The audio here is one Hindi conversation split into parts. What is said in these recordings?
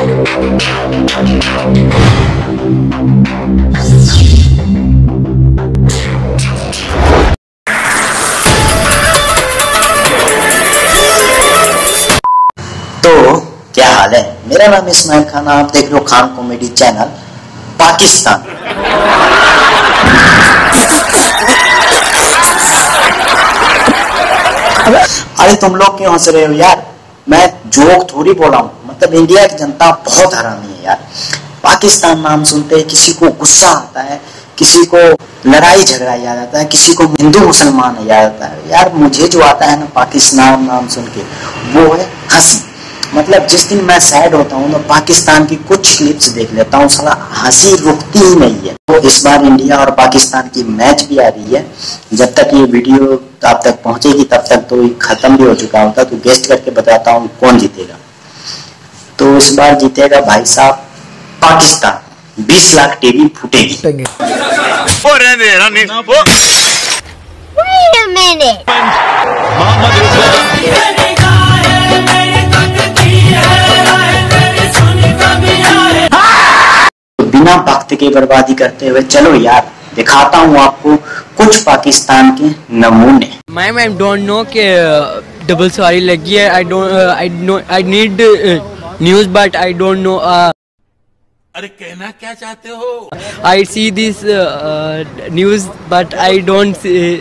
तो क्या हाल है? मेरा नाम इस्माइल खान, आप देख रहे हो खान कॉमेडी चैनल पाकिस्तान। अरे तुम लोग क्यों हंस रहे हो यार? मैं जोक थोड़ी बोला हूँ, मतलब इंडिया की जनता बहुत हरामी है यार। पाकिस्तान नाम सुनते ही किसी को गुस्सा आता है, किसी को लड़ाई झगड़ा याद आता है, किसी को हिंदू मुसलमान याद आता है। यार मुझे जो आता है ना पाकिस्तान नाम सुन के, वो है हंसी। मतलब जिस दिन मैं सैड होता हूँ तो पाकिस्तान की कुछ क्लिप्स देख लेता हूँ, साला हंसी रुकती ही नहीं है। तो इस बार इंडिया और पाकिस्तान की मैच भी आ रही है। जब तक ये वीडियो आप तक पहुंचेगी तब तक तो खत्म भी हो चुका होता। तो गेस्ट करके बताता हूँ कौन जीतेगा। तो इस बार जीतेगा भाई साहब पाकिस्तान। 20 लाख टीवी फूटेगी। बिना वक्त की बर्बादी करते हुए चलो यार दिखाता हूँ आपको कुछ पाकिस्तान के नमूने। मैम आई डोंट नो कि डबल सवारी लगी है। I need news but I don't know. अरे कहना क्या चाहते हो? I see this news but I don't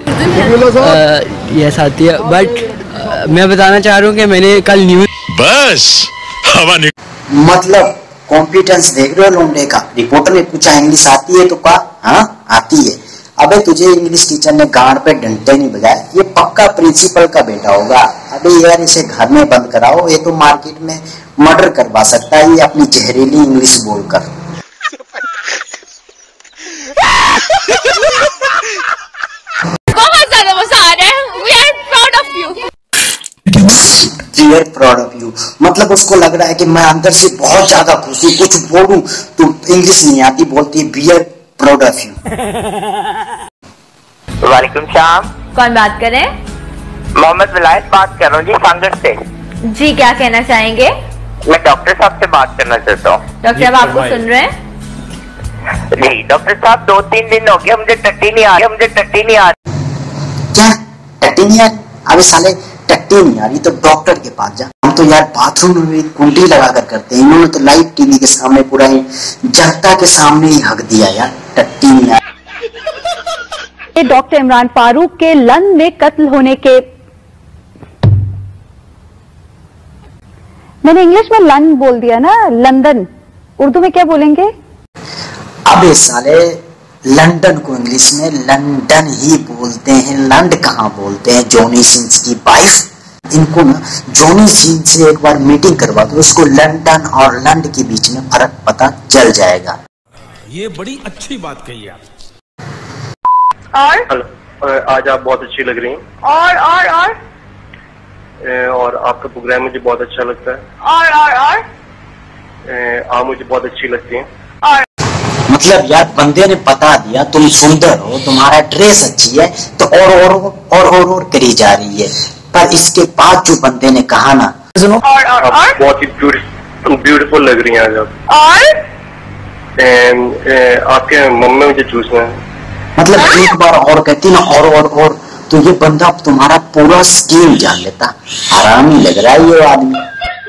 yes आती है बट मैं बताना चाह रहा हूँ कि मैंने कल न्यूज बस हवा मतलब कॉम्पिटेंस देख रहे हो लोंडे का। रिपोर्टर ने पूछा इंग्लिश आती है तो कहा हाँ आती है। अबे तुझे इंग्लिश टीचर ने गांड पे डंडे नहीं बजाए, ये पक्का प्रिंसिपल का बेटा होगा। अबे यार इसे घर में बंद कराओ, ये तो मार्केट में मर्डर करवा सकता है ये अपनी जहरीली इंग्लिश बोलकर। बहुत ज्यादा मजा आ रहा है। We are proud of you. We are proud of you। मतलब उसको लग रहा है कि मैं अंदर से बहुत ज्यादा खुश हूँ, कुछ बोलूं तो इंग्लिश नहीं आती, बोलती है we are proud of you। वालेकुम सलाम। कौन बात कर रहे हैं? मोहम्मद विलायत बात कर रहा हूँ जी, सांगड़ से। जी क्या कहना चाहेंगे? मैं डॉक्टर साहब से बात करना चाहता हूँ। डॉक्टर साहब आपको सुन रहे हैं? जी डॉक्टर साहब 2-3 दिन हो गया मुझे टट्टी नहीं आ रही। क्या टट्टी नहीं आ रही? अबे साले टट्टी नहीं आ रही तो डॉक्टर के पास जा। हम तो यार बाथरूम में भी कुंडी लगा कर करते हैं, इन्होंने तो लाइव टीवी के सामने पूरा ही जनता के सामने ही हक दिया यार। टट्टी नहीं आ रही। डॉक्टर इमरान फारूक के लंदन में कत्ल होने के, मैंने इंग्लिश में लंदन बोल दिया ना, लंदन उर्दू में क्या बोलेंगे? अबे साले लंदन को इंग्लिश में लंदन ही बोलते हैं, लंड कहाँ बोलते हैं। जॉनी सिंस की वाइफ, इनको ना जॉनी सिंस से एक बार मीटिंग करवा दो, उसको लंदन और लंड के बीच में फर्क पता चल जाएगा। ये बड़ी अच्छी बात कही आप। हेलो, आज आप बहुत अच्छी लग रही हैं। और आपका प्रोग्राम मुझे बहुत अच्छा लगता है। आप मुझे बहुत अच्छी लगती हैं। मतलब यार बंदे ने बता दिया तुम सुंदर हो, तुम्हारा ड्रेस अच्छी है, तो और करी जा रही है। पर इसके बाद जो बंदे ने कहा ना, सुनो, आप बहुत ही ब्यूटीफुल लग रही हैं आज आप। आपके मम्मी मुझे चूसना है। मतलब एक बार और कहती ना और तो ये बंदा तुम्हारा पूरा स्कीम जान लेता। हरामी लग रहा है ये आदमी।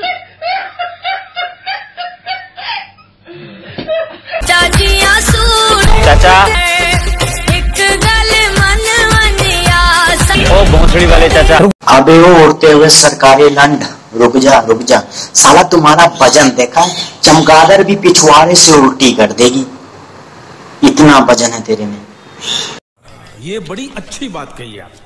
चाचा ओ भोंसड़ी वाले चाचा। अबे वो उड़ते हुए सरकारी लंड, रुक जा साला, तुम्हारा वजन देखा है? चमगादड़ भी पिछवाड़े से उल्टी कर देगी, इतना वजन है तेरे में। ये बड़ी अच्छी बात कही आप।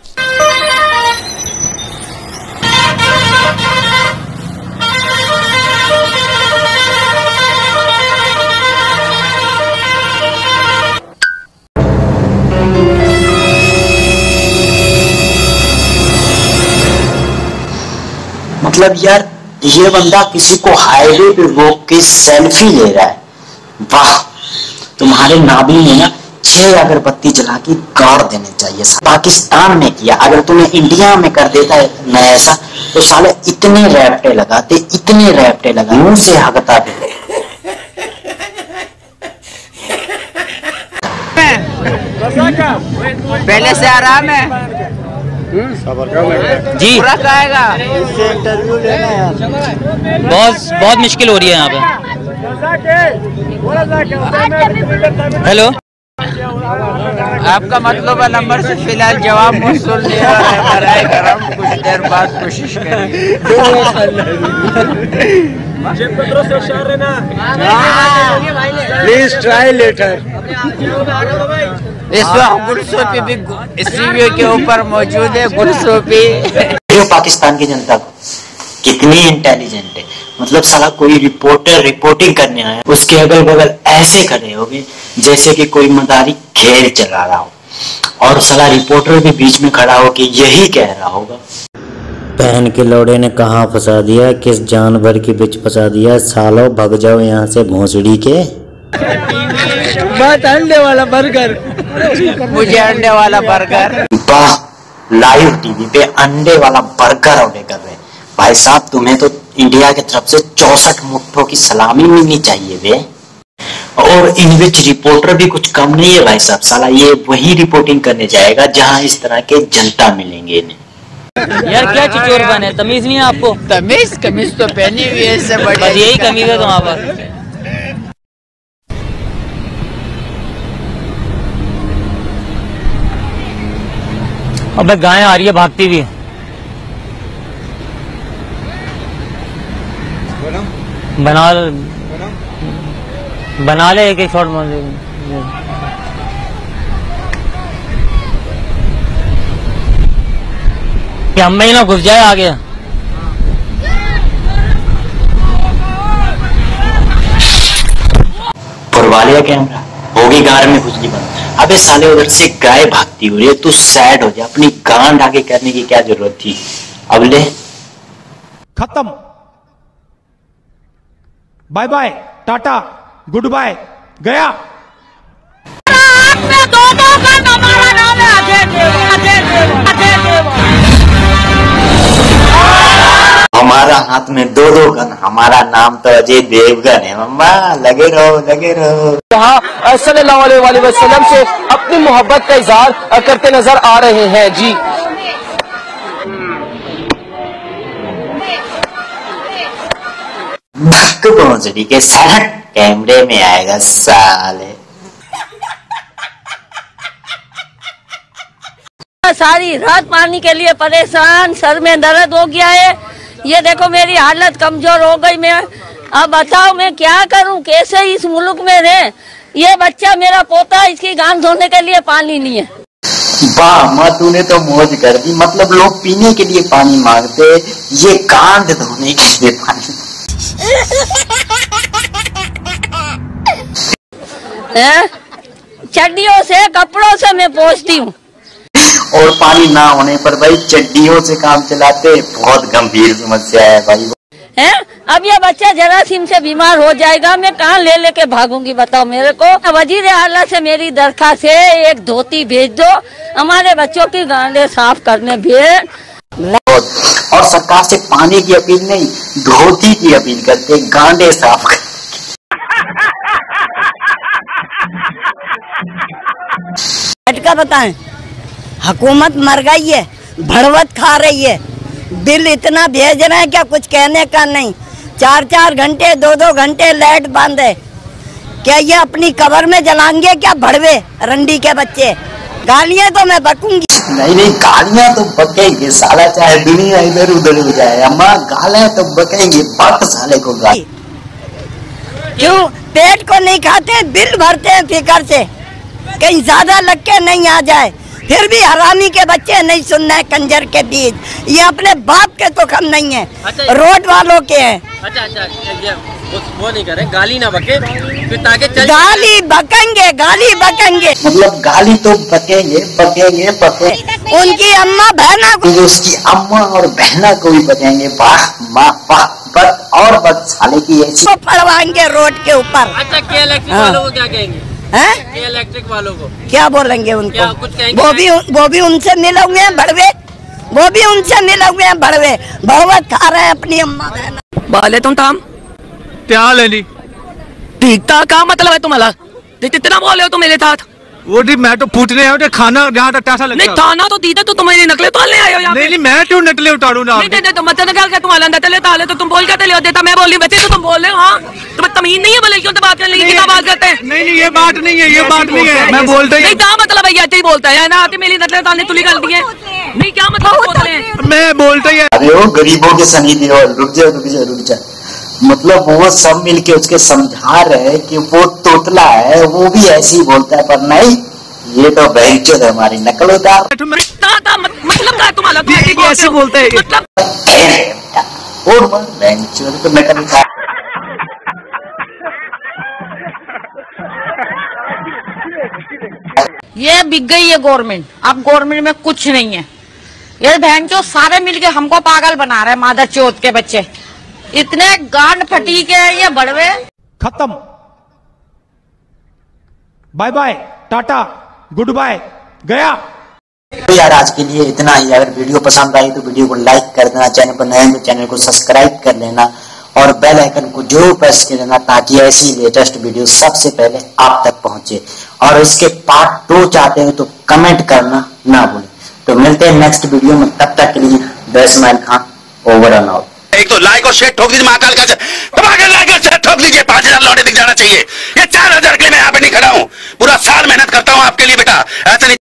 मतलब यार ये बंदा किसी को हाईवे पे रोक के सेल्फी ले रहा है। वाह, तुम्हारे नाभि में ना 6 अगरबत्ती जला के गाड़ देने चाहिए। पाकिस्तान में किया, अगर तुम्हें इंडिया में कर देता है मैं ऐसा, तो साले इतने रैप्टे लगाते मुंह से हगता पहले से आराम है जी। पूरा आएगा। इंटरव्यू लेना है। बहुत मुश्किल हो रही है यहाँ पे। हेलो, आपका मतलब है नंबर से फिलहाल जवाब मौसूल नहीं हो रहा है। बराए करम कुछ देर बाद कोशिश करेंगे। Please try later. इस वक्त गुलसोपी भी इस रिव्यू के ऊपर मौजूद है। गुलसोपी पाकिस्तान की जनता कितनी इंटेलिजेंट है। मतलब साला कोई रिपोर्टर रिपोर्टिंग करने आया, उसके अगल बगल ऐसे खड़े होंगे जैसे कि कोई मदारी खेल चला रहा हो, और साला रिपोर्टर भी बीच में खड़ा हो के यही कह रहा होगा। बहन के लौड़े ने कहाँ फंसा दिया, किस जानवर के बीच फंसा दिया, सालो भग जाओ यहाँ से भोंसड़ी के। बहुत अंडे वाला बर्गर, मुझे अंडे वाला बर्गर। वाह, लाइव टीवी पे अंडे वाला बर्गर ऑर्डर कर रहे हैं भाई साहब। तुम्हें तो इंडिया की तरफ से 64 मुट्ठों की सलामी मिलनी चाहिए बे। और इन विच रिपोर्टर भी कुछ कम नहीं है भाई साहब। साला ये वही रिपोर्टिंग करने जाएगा जहां इस तरह के जनता मिलेंगे इन्हें। यार क्या चिचोर बने, तमीज नहीं है आपको? कमीज तो पहनी हुई है, इससे बड़ी यही कमीज है तुम्हारे पास। अबे गाय आ रही है भागती हुई। बना ले एक शॉट मार। हम में ही ना घुस जाए आगे। पुरवा कैमरा होगी गार में खुजली बंद। अबे साले उधर से गाय भागती हो रही है, तू सैड हो जा। अपनी गांड आगे करने की क्या जरूरत थी। अब ले खत्म, bye bye, Tata, good bye, गया। हमारा हाथ में 2 गन, हमारा नाम तो अजय देवगन है। मम्मा लगे रहो लगे रहो। यहाँ सल्लल्लाहु अलैहि वसल्लम से अपनी मोहब्बत का इजहार करते नजर आ रहे हैं जी। धक्क पहुंचड़ी के साथ कैमरे में आएगा साले। सारी रात पानी के लिए परेशान, सर में दर्द हो गया है। ये देखो मेरी हालत कमजोर हो गई। मैं अब बताओ मैं क्या करूं, कैसे इस मुल्क में रहे। ये बच्चा मेरा पोता, इसकी गांड धोने के लिए पानी नहीं है। वाह माँ, तूने तो मौज कर दी। मतलब लोग पीने के लिए पानी मांगते, ये गांड धोने के लिए पानी। चड्डियों से कपड़ों से मैं पोंछती हूँ, और पानी ना होने पर भाई चड्डियों से काम चलाते। बहुत गंभीर समस्या है भाई। है अब ये बच्चा जरासीम से बीमार हो जाएगा, मैं कहाँ ले लेके भागूंगी बताओ मेरे को। वजीर आला से मेरी दरखास्त है, एक धोती भेज दो, हमारे बच्चों की गांडें साफ करने भेज। और सरकार से पानी की अपील नहीं, धोती की अपील करते, गांडें साफ कर। का बताएं, हुकूमत मर गई है, भड़वत खा रही है, बिल इतना भेज रहे हैं क्या कुछ कहने का नहीं। 4-4 घंटे 2-2 घंटे लाइट बंद है। क्या ये अपनी कब्र में जलाएंगे क्या भड़वे रंडी के बच्चे? गालियां तो मैं बकूंगी। नहीं गालियां तो बकेंगे साला, चाहे दुनिया इधर उधर हो जाए। अम्मा गालें तो बकेंगे, बक साले को गाल। क्यों पेट को नहीं खाते, बिल भरते हैं फिकर से, कहीं ज्यादा लग के नहीं आ जाए। फिर भी हरामी के बच्चे नहीं सुनना है कंजर के बीच। ये अपने बाप के तो कम नहीं है। अच्छा, रोड वालों के हैं। अच्छा वो नहीं करें, गाली ना बके ताकि गाली बकेंगे, गाली बकेंगे। मतलब गाली तो बकेंगे बकेंगे बकेंगे। उनकी अम्मा बहना को, उसकी अम्मा और बहना को भी बकेंगे। वाह माँ वाह, बस और बस साले की ऐसी पड़वाएंगे रोड के ऊपर। अच्छा क्या इलेक्ट्रिक वालों को क्या कहेंगे? हैं? इलेक्ट्रिक वालों को क्या बोलेंगे उनको? क्या कुछ कहेंगे? वो भी उनसे मिले हुए हैं भड़वे, वो भी उनसे मिले हुए हैं भड़वे, भड़वत खा रहे हैं अपनी अम्मा बहना। बाले तुम थाम क्या लेनी ठीक था, क्या मतलब है तुम्हारा? इतना बोले हो तुम मेरे साथ? वो जी मैं तो पूछने आया खाना जहाँ तक टाटा नहीं खाना तो दी तो तुम्हारी नकले उतारने आए हो यहाँ? नहीं मैं क्यों नकले उतारू ना? नहीं तो मतलब निकाल के तुम आलंदा तले ताले तो तुम बोल के ले देता, मैं बोल रही बच्चे तो तुम बोल रहे हो। हाँ तुम्हें तमीज नहीं है बोले क्यों बात करने लगी, क्या बात करते हैं? नहीं ये बात नहीं है, ये बात नहीं है, मैं बोलता ही नहीं क्या मतलब भैया ऐसे ही बोलता है ना, आती मेरी नकले तालने तुली कर दी है, नहीं क्या मतलब बोल रहे हैं? मैं बोलता ही। अरे वो गरीबों के सनी देओल, रुक जा मतलब वो सब मिलके उसके समझा रहे कि वो तोतला है, वो भी ऐसे ही बोलता है, पर नहीं ये तो बैंचोद है हमारी नकल उतार। मतलब क्या तुम्हारा ऐसे बोलते हैं मतलब बैंचोद तो नकल उतार। ये बिक गई है गवर्नमेंट, अब गवर्नमेंट में कुछ नहीं है। ये बहन चो सारे मिलके हमको पागल बना रहे हैं, मादर चौथ के बच्चे इतने गांड फटी के ये बड़वे। खत्म, bye bye, Tata, good bye, गया। तो यार आज के लिए इतना ही। अगर वीडियो पसंद आई तो वीडियो को लाइक कर देना, चैनल पर नए हैं तो चैनल को सब्सक्राइब कर लेना और बेल आइकन को जरूर प्रेस कर लेना ताकि ऐसी लेटेस्ट वीडियो सबसे पहले आप तक पहुंचे। और इसके पार्ट 2 चाहते हो तो कमेंट करना ना भूलें। तो मिलते हैं नेक्स्ट वीडियो में, तब तक के लिए the Ismail Khan over and out. एक तो लाइक और शेयर ठोक दीजिए, महाकाल का लाइक और शेयर ठोक दीजिए। 5000 लौटे दिख जाना चाहिए। ये 4000 के लिए मैं यहाँ पे नहीं खड़ा हूँ, पूरा साल मेहनत करता हूँ आपके लिए बेटा, ऐसा नहीं।